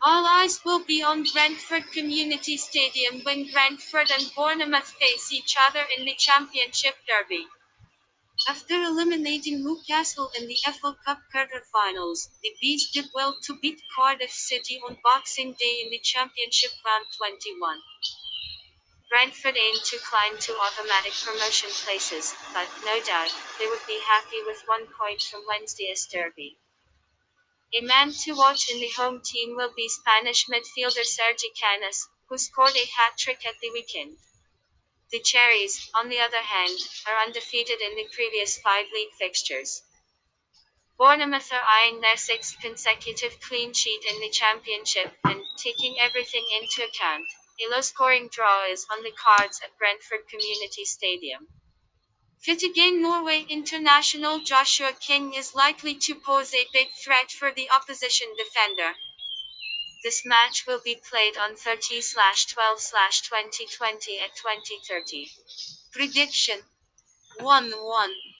All eyes will be on Brentford Community Stadium when Brentford and Bournemouth face each other in the Championship Derby. After eliminating Newcastle in the FA Cup quarter-finals, the Bees did well to beat Cardiff City on Boxing Day in the Championship Round 21. Brentford aimed to climb to automatic promotion places, but, no doubt, they would be happy with 1 point from Wednesday's derby. A man to watch in the home team will be Spanish midfielder Sergi Canas, who scored a hat-trick at the weekend. The Cherries, on the other hand, are undefeated in the previous 5 league fixtures. Bournemouth are eyeing their 6th consecutive clean sheet in the Championship, and, taking everything into account, a low-scoring draw is on the cards at Brentford Community Stadium. Fit again, Norway international Joshua King is likely to pose a big threat for the opposition defender. This match will be played on 30/12/2020 at 20:30. Prediction: 1-1.